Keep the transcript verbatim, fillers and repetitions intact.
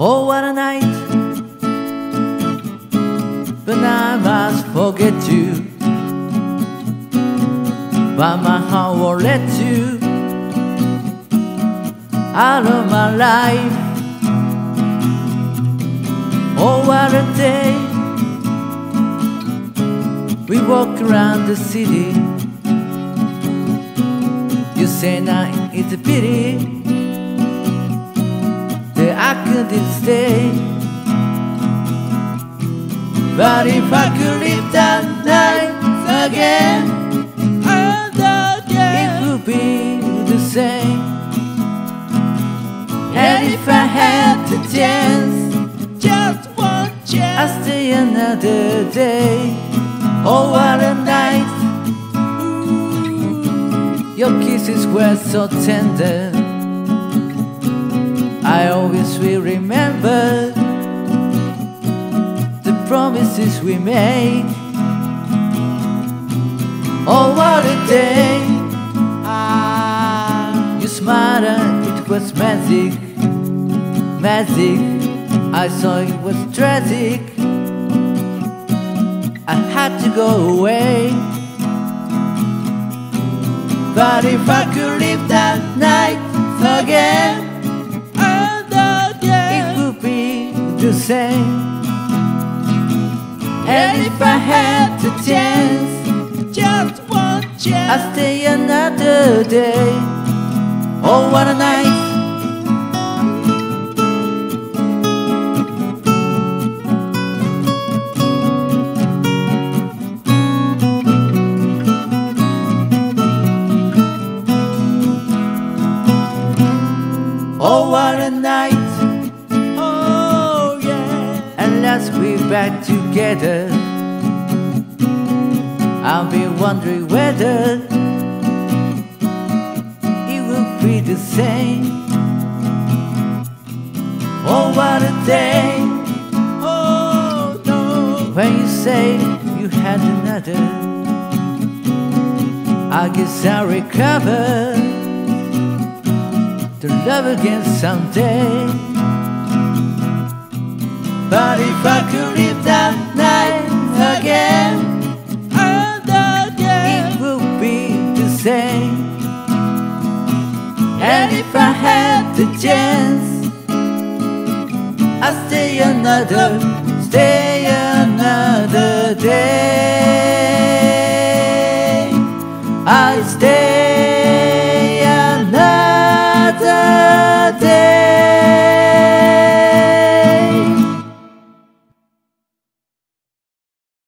Oh, what a night, but I must forget you, but my heart won't let you out of my life. Oh, what a day, we walk around the city. You say now it's a pity that I couldn't stay. But if I could live that night again, and again, it would be the same. And if I had the chance, just one chance, I'd stay another day. Oh, what a night, your kisses were so tender. I always will remember the promises we made. Oh, what a day, ah, you smiled and it was magic, magic. I saw it was tragic, I had to go away. But if I could live that night again, and again, it would be the same. And if I had the chance, just one chance, I'd stay another day. Oh, what a night. Oh, what a night, oh yeah. And let's be back together. I'll be wondering whether it will be the same. Oh, what a day, oh no, when you say you had another. I guess I'll recover to love again someday. But if I could live that night again, and again, it would be the same. And if I had the chance, I'd stay another, stay another day. I'd stay